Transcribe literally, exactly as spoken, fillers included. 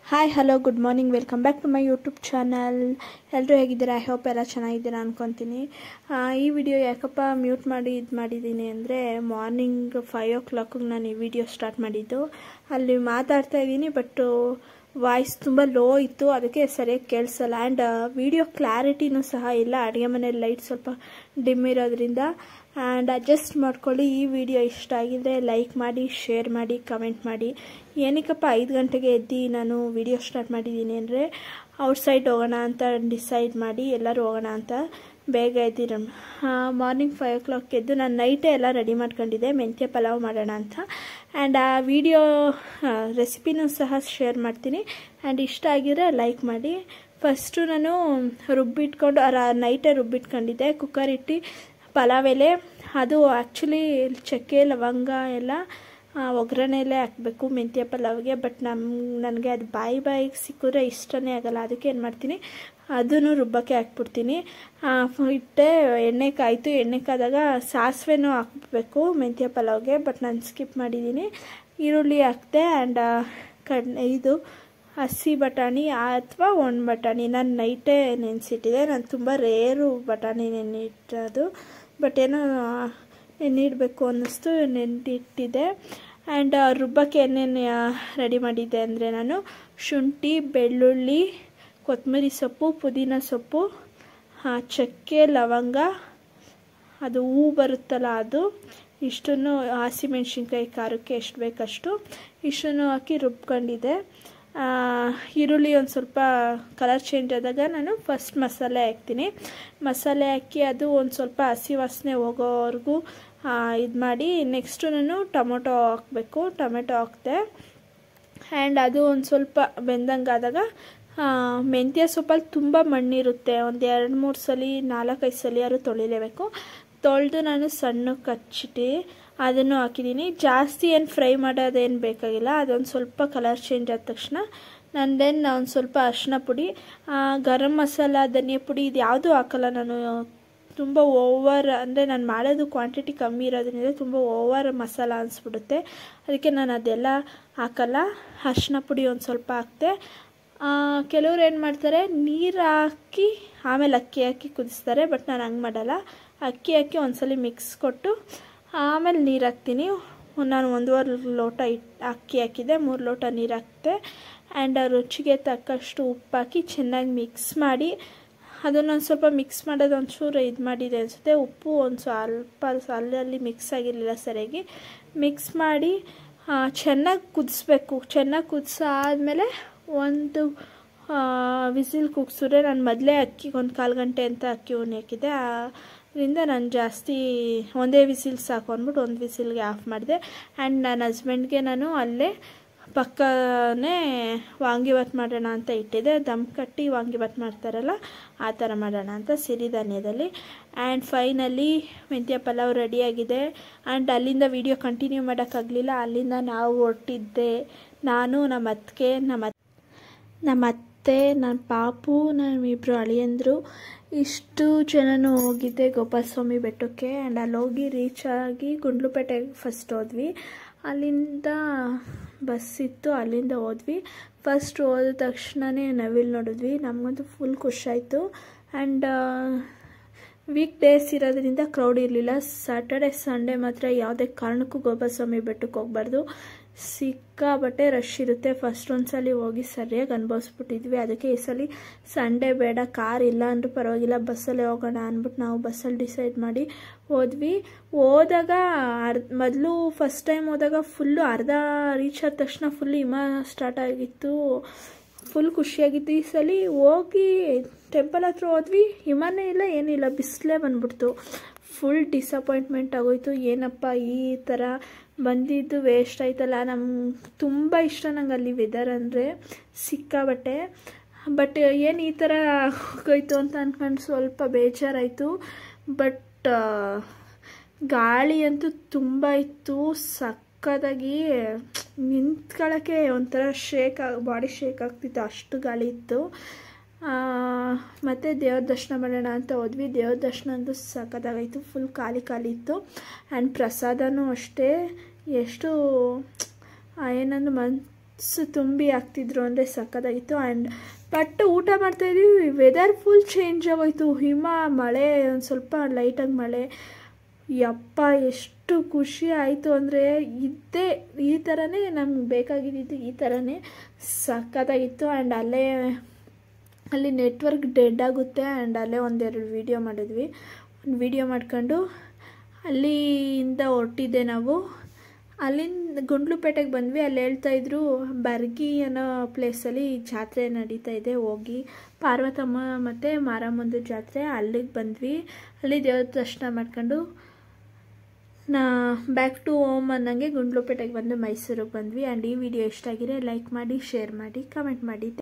Hi hello good morning welcome back to my YouTube channel. ಎಲ್ಲರೂ ಹೇಗಿದ್ದೀರಾ? I hope ಎಲ್ಲ ಚೆನ್ನಾಗಿದ್ದೀರಾ ಅಂದ್ಕೊತೀನಿ. ಈ ವಿಡಿಯೋ ಯಾಕಪ್ಪ ಮ್ಯೂಟ್ ಮಾಡಿ ಇದು ಮಾಡಿದ್ದೀನಿ ಅಂದರೆ, ಮಾರ್ನಿಂಗ್ ಫೈವ್ ಓ ಕ್ಲಾಕಿಗೆ ನಾನು ಈ ವಿಡಿಯೋ ಸ್ಟಾರ್ಟ್ ಮಾಡಿದ್ದು. ಅಲ್ಲಿ ಮಾತಾಡ್ತಾ ಇದ್ದೀನಿ, ಬಟ್ ವಾಯ್ಸ್ ತುಂಬ ಲೋ ಇತ್ತು, ಅದಕ್ಕೆ ಸರಿಯಾಗಿ ಕೇಳಿಸಲ್ಲ. ಆ್ಯಂಡ್ ವಿಡಿಯೋ ಕ್ಲಾರಿಟಿನೂ ಸಹ ಇಲ್ಲ, ಅಡುಗೆ ಮನೇಲಿ ಲೈಟ್ ಸ್ವಲ್ಪ ಡಿಮ್ ಇರೋದ್ರಿಂದ. ಆ್ಯಂಡ್ ಅಡ್ಜಸ್ಟ್ ಮಾಡ್ಕೊಳ್ಳಿ. ಈ ವಿಡಿಯೋ ಇಷ್ಟ ಆಗಿದ್ರೆ ಲೈಕ್ ಮಾಡಿ, ಶೇರ್ ಮಾಡಿ, ಕಮೆಂಟ್ ಮಾಡಿ. ಏನಕ್ಕಪ್ಪ ಐದು ಗಂಟೆಗೆ ಎದ್ದು ನಾನು ವಿಡಿಯೋ ಸ್ಟಾರ್ಟ್ ಮಾಡಿದ್ದೀನಿ ಅಂದರೆ, ಔಟ್ಸೈಡ್ ಹೋಗೋಣ ಅಂತ ಡಿಸೈಡ್ ಮಾಡಿ ಎಲ್ಲರೂ ಹೋಗೋಣ ಅಂತ ಬೇಗ ಎದ್ದಿರ. ಮಾರ್ನಿಂಗ್ ಫೈವ್ ಓ ಕ್ಲಾಕ್ ಎದ್ದು ನಾನು ನೈಟೇ ಎಲ್ಲ ರೆಡಿ ಮಾಡ್ಕೊಂಡಿದ್ದೆ, ಮೆಂತ್ಯ ಪಲಾವ್ ಮಾಡೋಣ ಅಂತ. ಆ್ಯಂಡ್ ಆ ವಿಡಿಯೋ ರೆಸಿಪಿನೂ ಸಹ ಶೇರ್ ಮಾಡ್ತೀನಿ. ಆ್ಯಂಡ್ ಇಷ್ಟ ಆಗಿದ್ರೆ ಲೈಕ್ ಮಾಡಿ. ಫಸ್ಟು ನಾನು ರುಬ್ಬಿಟ್ಕೊಂಡು ನೈಟೇ ರುಬ್ಬಿಟ್ಕೊಂಡಿದ್ದೆ, ಕುಕ್ಕರ್ ಇಟ್ಟು ಪಲಾವ್ ಎಲೆ. ಅದು ಆ್ಯಕ್ಚುಲಿ ಚಕ್ಕೆ ಲವಂಗ ಎಲ್ಲ ಒಗ್ಗರಣೆಯಲ್ಲೇ ಹಾಕಬೇಕು ಮೆಂತ್ಯ ಪಲಾವ್ಗೆ. ಬಟ್ ನಮ್ಮ ನನಗೆ ಅದು ಬಾಯಿ ಬಾಯಿಗೆ ಸಿಕ್ಕಿದ್ರೆ ಇಷ್ಟನೇ ಆಗಲ್ಲ, ಅದಕ್ಕೆ ಏನು ಮಾಡ್ತೀನಿ, ಅದನ್ನು ರುಬ್ಬಕ್ಕೆ ಹಾಕ್ಬಿಡ್ತೀನಿ. ಇಟ್ಟೆ, ಎಣ್ಣೆ ಕಾಯ್ತು. ಎಣ್ಣೆ ಕಾದಾಗ ಸಾಸಿವೆನೂ ಹಾಕಬೇಕು ಮೆಂತ್ಯ ಪಲಾವ್ಗೆ, ಬಟ್ ನಾನು ಸ್ಕಿಪ್ ಮಾಡಿದ್ದೀನಿ. ಈರುಳ್ಳಿ ಹಾಕ್ತೆ. ಆ್ಯಂಡ್ ಕಡ್ ಇದು ಹಸಿ ಬಟಾಣಿ ಅಥವಾ ಒಣ ಬಟಾಣಿ ನಾನು ನೈಟೇ ನೆನೆಸಿಟ್ಟಿದ್ದೆ. ನಾನು ತುಂಬ ರೇರು ಬಟಾಣಿ ನೆನೆಯಿಟ್ಟದು, ಬಟ್ ಏನೋ ನೆನೆಯಿಡಬೇಕು ಅನ್ನಿಸ್ತು, ನೆನೆದಿಟ್ಟಿದ್ದೆ. ಆ್ಯಂಡ್ ರುಬ್ಬಕ್ಕೆ ಏನೇನು ರೆಡಿ ಮಾಡಿದ್ದೆ ಅಂದರೆ, ನಾನು ಶುಂಠಿ, ಬೆಳ್ಳುಳ್ಳಿ, ಕೊತ್ತಂಬರಿ ಸೊಪ್ಪು, ಪುದೀನ ಸೊಪ್ಪು, ಚಕ್ಕೆ ಲವಂಗ, ಅದು ಹೂ ಬರುತ್ತಲ್ಲ ಅದು, ಇಷ್ಟನ್ನು ಹಸಿಮೆಣ್ಸಿನ್ಕಾಯಿ ಖಾರಕ್ಕೆ ಎಷ್ಟು ಬೇಕಷ್ಟು ಇಷ್ಟನ್ನು ಹಾಕಿ ರುಬ್ಕೊಂಡಿದ್ದೆ. ಈರುಳ್ಳಿ ಒಂದು ಸ್ವಲ್ಪ ಕಲರ್ ಚೇಂಜ್ ಆದಾಗ ನಾನು ಫಸ್ಟ್ ಮಸಾಲೆ ಹಾಕ್ತೀನಿ. ಮಸಾಲೆ ಹಾಕಿ ಅದು ಒಂದು ಸ್ವಲ್ಪ ಹಸಿ ವಾಸನೆ ಹೋಗೋವರೆಗೂ ಇದು ಮಾಡಿ, ನೆಕ್ಸ್ಟು ನಾನು ಟೊಮೊಟೊ ಹಾಕಬೇಕು. ಟೊಮೆಟೊ ಹಾಕ್ತೆ. ಆ್ಯಂಡ್ ಅದು ಒಂದು ಸ್ವಲ್ಪ ಬೆಂದಂಗಾದಾಗ ಮೆಂತ್ಯ ಸೊಪ್ಪಲ್ಲಿ ತುಂಬ ಮಣ್ಣಿರುತ್ತೆ, ಒಂದು ಎರಡು ಮೂರು ಸಲ ನಾಲ್ಕೈದು ಸಲ ಯಾರು ತೊಳಿಲೇಬೇಕು. ತೊಳೆದು ನಾನು ಸಣ್ಣಕ್ಕೆ ಹಚ್ಚಿಟ್ಟು ಅದನ್ನು ಹಾಕಿದ್ದೀನಿ. ಜಾಸ್ತಿ ಏನು ಫ್ರೈ ಮಾಡೋದೇನು ಬೇಕಾಗಿಲ್ಲ. ಅದೊಂದು ಸ್ವಲ್ಪ ಕಲರ್ ಚೇಂಜ್ ಆದ ತಕ್ಷಣ ನಾನು ದೆನ್ ಒಂದು ಸ್ವಲ್ಪ ಅರಿಶಿನ ಪುಡಿ, ಗರಂ ಮಸಾಲ, ಧನಿಯಾ ಪುಡಿ ಇದು ಯಾವುದೂ ಹಾಕಲ್ಲ ನಾನು. ತುಂಬ ಓವರ್ ಅಂದರೆ ನಾನು ಮಾಡೋದು ಕ್ವಾಂಟಿಟಿ ಕಮ್ಮಿ ಇರೋದ್ರಿಂದ ತುಂಬ ಓವರ್ ಮಸಾಲ ಅನಿಸ್ಬಿಡುತ್ತೆ, ಅದಕ್ಕೆ ನಾನು ಅದೆಲ್ಲ ಹಾಕಲ್ಲ. ಅರಿಶಿನ ಪುಡಿ ಒಂದು ಸ್ವಲ್ಪ ಹಾಕ್ತೆ. ಕೆಲವ್ರು ಏನು ಮಾಡ್ತಾರೆ, ನೀರು ಹಾಕಿ ಆಮೇಲೆ ಅಕ್ಕಿ ಹಾಕಿ ಕುದಿಸ್ತಾರೆ, ಬಟ್ ನಾನು ಹಂಗೆ ಮಾಡಲ್ಲ. ಅಕ್ಕಿ ಹಾಕಿ ಒಂದ್ಸಲ ಮಿಕ್ಸ್ ಕೊಟ್ಟು ಆಮೇಲೆ ನೀರು ಹಾಕ್ತೀನಿ. ನಾನು ಒಂದೂವರೆ ಲೋಟ ಇಟ್ಟು ಅಕ್ಕಿ ಹಾಕಿದ್ದೆ, ಮೂರು ಲೋಟ ನೀರು ಹಾಕ್ತೆ. ಆ್ಯಂಡ್ ರುಚಿಗೆ ತಕ್ಕಷ್ಟು ಉಪ್ಪು ಹಾಕಿ ಚೆನ್ನಾಗಿ ಮಿಕ್ಸ್ ಮಾಡಿ, ಅದನ್ನು ಒಂದು ಸ್ವಲ್ಪ ಮಿಕ್ಸ್ ಮಾಡೋದು ಒಂಚೂರು ಇದು ಮಾಡಿದೆ ಅನಿಸುತ್ತೆ. ಉಪ್ಪು ಒಂದು ಸ್ವಲ್ಪ ಅಲ್ಲಲ್ಲಿ ಮಿಕ್ಸ್ ಆಗಿರಲಿಲ್ಲ ಸರಿಯಾಗಿ. ಮಿಕ್ಸ್ ಮಾಡಿ ಚೆನ್ನಾಗಿ ಕುದಿಸ್ಬೇಕು. ಚೆನ್ನಾಗಿ ಕುದಿಸಾದ್ಮೇಲೆ ಒಂದು ವಿಸಿಲ್ ಕುಗ್ಸಿದ್ರೆ, ನಾನು ಮೊದಲೇ ಅಕ್ಕಿಗೆ ಒಂದು ಕಾಲು ಗಂಟೆ ಅಂತ ಅಕ್ಕಿ ಉಣ್ಣೆ ಹಾಕಿದ್ದೆ, ಅದರಿಂದ ನಾನು ಜಾಸ್ತಿ ಒಂದೇ ವಿಸಿಲ್ ಸಾಕು ಅಂದ್ಬಿಟ್ಟು ಒಂದು ವಿಸಿಲ್ಗೆ ಆಫ್ ಮಾಡಿದೆ. ಆ್ಯಂಡ್ ನನ್ನ ಹಸ್ಬೆಂಡ್ಗೆ ನಾನು ಅಲ್ಲೇ ಪಕ್ಕನೇ ವಾಂಗಿಭಾತ್ ಮಾಡೋಣ ಅಂತ ಇಟ್ಟಿದ್ದೆ. ದಮ್ ಕಟ್ಟಿ ವಾಂಗಿಭಾತ್ ಮಾಡ್ತಾರಲ್ಲ ಆ ಥರ ಮಾಡೋಣ ಅಂತ ಸಿರಿಧಾನ್ಯದಲ್ಲಿ. ಆ್ಯಂಡ್ ಫೈನಲಿ ಮೆಂತ್ಯ ಪಲಾವ್ ರೆಡಿಯಾಗಿದೆ. ಆ್ಯಂಡ್ ಅಲ್ಲಿಂದ ವಿಡಿಯೋ ಕಂಟಿನ್ಯೂ ಮಾಡೋಕ್ಕಾಗಲಿಲ್ಲ. ಅಲ್ಲಿಂದ ನಾವು ಹೊರಟಿದ್ದೆ, ನಾನು ನಮ್ಮ ಅತ್ತಿಗೆ, ನಮ್ಮ ನಮ್ಮ ಅತ್ತೆ, ನನ್ನ ಪಾಪು, ನಮ್ಮಿಬ್ಬರು ಅಳಿಯಂದರು, ಇಷ್ಟು ಜನನೂ ಹೋಗಿದ್ದೆ ಗೋಪಾಲಸ್ವಾಮಿ ಬೆಟ್ಟಕ್ಕೆ. ಆ್ಯಂಡ್ ಅಲ್ಲಿ ಹೋಗಿ ರೀಚ್ ಆಗಿ ಗುಂಡ್ಲುಪೇಟೆಗೆ ಫಸ್ಟ್ ಹೋದ್ವಿ. ಅಲ್ಲಿಂದ ಬಸ್ ಇತ್ತು, ಅಲ್ಲಿಂದ ಹೋದ್ವಿ. ಫಸ್ಟ್ ಹೋದ ತಕ್ಷಣವೇ ನವಿಲು ನೋಡಿದ್ವಿ, ನಮಗಂತೂ ಫುಲ್ ಖುಷಿಯಾಯಿತು. ಆ್ಯಂಡ್ ವೀಕ್ ಡೇಸ್ ಇರೋದ್ರಿಂದ ಕ್ರೌಡ್ ಇರಲಿಲ್ಲ. ಸ್ಯಾಟರ್ಡೆ ಸಂಡೇ ಮಾತ್ರ ಯಾವುದೇ ಕಾರಣಕ್ಕೂ ಗೋಪಾಲಸ್ವಾಮಿ ಬೆಟ್ಟಕ್ಕೆ ಹೋಗಬಾರ್ದು, ಸಿಕ್ಕಾಬಟ್ಟೆ ರಶ್ ಇರುತ್ತೆ. ಫಸ್ಟ್ ಒಂದು ಸಲ ಹೋಗಿ ಸರಿಯಾಗಿ ಅನುಭವಿಸ್ಬಿಟ್ಟಿದ್ವಿ. ಅದಕ್ಕೆ ಈ ಸಲ ಸಂಡೇ ಬೇಡ, ಕಾರ್ ಇಲ್ಲ ಅಂದರೂ ಪರವಾಗಿಲ್ಲ, ಬಸ್ಸಲ್ಲೇ ಹೋಗೋಣ ಅಂದ್ಬಿಟ್ಟು ನಾವು ಬಸ್ಸಲ್ಲಿ ಡಿಸೈಡ್ ಮಾಡಿ ಹೋದ್ವಿ. ಹೋದಾಗ ಅರ್ಧ ಮೊದಲು ಫಸ್ಟ್ ಟೈಮ್ ಹೋದಾಗ ಫುಲ್ಲು ಅರ್ಧ ರೀಚ್ ಆದ ತಕ್ಷಣ ಫುಲ್ ಹಿಮ ಸ್ಟಾರ್ಟ್ ಆಗಿತ್ತು, ಫುಲ್ ಖುಷಿಯಾಗಿತ್ತು. ಈ ಸಲ ಹೋಗಿ ಟೆಂಪಲ್ ಹತ್ರ ಹೋದ್ವಿ, ಹಿಮನೇ ಇಲ್ಲ, ಏನಿಲ್ಲ, ಬಿಸಿಲೇ ಬಂದ್ಬಿಡ್ತು. ಫುಲ್ ಡಿಸಪಾಯಿಂಟ್ಮೆಂಟ್ ಆಗೋಯ್ತು. ಏನಪ್ಪ ಈ ಥರ ಬಂದಿದ್ದು ವೇಸ್ಟ್ ಆಯ್ತಲ್ಲ. ನಮ್ಗೆ ತುಂಬ ಇಷ್ಟ ನಂಗೆ ಅಲ್ಲಿ ವೆದರ್ ಅಂದರೆ ಸಿಕ್ಕಾಬಟ್ಟೆ. ಬಟ್ ಏನು ಈ ಥರ ಹೋಗೋಯ್ತು ಅಂತ ಅಂದ್ಕೊಂಡು ಸ್ವಲ್ಪ ಬೇಜಾರಾಯಿತು. ಬಟ್ ಗಾಳಿ ಅಂತೂ ತುಂಬ ಇತ್ತು, ಸಕ್ಕತ್ತಾಗಿ ನಿಂತ್ಕೊಳ್ಳೋಕ್ಕೆ ಒಂಥರ ಶೇಕ್ ಆಗಿ ಬಾಡಿ ಶೇಕ್ ಆಗ್ತಿತ್ತು, ಅಷ್ಟು ಗಾಳಿ ಇತ್ತು. ಮತ್ತು ದೇವ್ರ ದರ್ಶನ ಮಾಡೋಣ ಅಂತ ಹೋದ್ವಿ. ದೇವ್ರ ದರ್ಶನ ಅಂತೂ ಸಕ್ಕತ್ತಾಗಾಯಿತು, ಫುಲ್ ಖಾಲಿ ಖಾಲಿ ಇತ್ತು. ಆ್ಯಂಡ್ ಪ್ರಸಾದನೂ ಅಷ್ಟೇ, ಎಷ್ಟು ಏನಂದ್ರೆ ಮನ್ ಸೊ ತುಂಬಿ ಆಗ್ತಿದ್ರು ಅಂದರೆ ಸಕ್ಕತ್ತಾಗಿತ್ತು. ಆ್ಯಂಡ್ ಬಟ್ ಊಟ ಮಾಡ್ತಾಯಿದ್ವಿ, ವೆದರ್ ಫುಲ್ ಚೇಂಜ್ ಆಗೋಯ್ತು. ಹಿಮ, ಮಳೆ, ಒಂದು ಸ್ವಲ್ಪ ಲೈಟಾಗಿ ಮಳೆ. ಯಪ್ಪ ಎಷ್ಟು ಖುಷಿ ಆಯಿತು ಅಂದರೆ, ಇದ್ದೇ ಈ ಥರನೇ ನಮ್ಗೆ ಬೇಕಾಗಿದ್ದು, ಈ ಥರನೇ ಸಕ್ಕತ್ತಾಗಿತ್ತು. ಆ್ಯಂಡ್ ಅಲ್ಲೇ ಅಲ್ಲಿ ನೆಟ್ವರ್ಕ್ ಡೆಡ್ ಆಗುತ್ತೆ. ಆ್ಯಂಡ್ ಅಲ್ಲೇ ಒಂದೆರಡು ವೀಡಿಯೋ ಮಾಡಿದ್ವಿ. ಒಂದು ವೀಡಿಯೋ ಮಾಡ್ಕೊಂಡು ಅಲ್ಲಿಂದ ಹೊರಟಿದ್ದೆ ನಾವು. ಅಲ್ಲಿಂದ ಗುಂಡ್ಲುಪೇಟೆಗೆ ಬಂದ್ವಿ. ಅಲ್ಲಿ ಹೇಳ್ತಾಯಿದ್ರು ಬರ್ಗಿ ಅನ್ನೋ ಪ್ಲೇಸಲ್ಲಿ ಜಾತ್ರೆ ನಡೀತಾ ಇದೆ, ಹೋಗಿ ಪಾರ್ವತಮ್ಮ ಮತ್ತು ಮಾರಮ್ಮಂದು ಜಾತ್ರೆ, ಅಲ್ಲಿಗೆ ಬಂದ್ವಿ. ಅಲ್ಲಿ ದೇವ್ರ ದರ್ಶನ ಮಾಡ್ಕೊಂಡು ನಾ ಬ್ಯಾಕ್ ಟು ಹೋಮ್ ಅನ್ನಂಗೆ ಗುಂಡ್ಲುಪೇಟೆಗೆ ಬಂದು ಮೈಸೂರಿಗೆ ಬಂದ್ವಿ. ಆ್ಯಂಡ್ ಈ ವಿಡಿಯೋ ಇಷ್ಟ ಆಗಿದ್ರೆ ಲೈಕ್ ಮಾಡಿ, ಶೇರ್ ಮಾಡಿ, ಕಮೆಂಟ್ ಮಾಡಿ.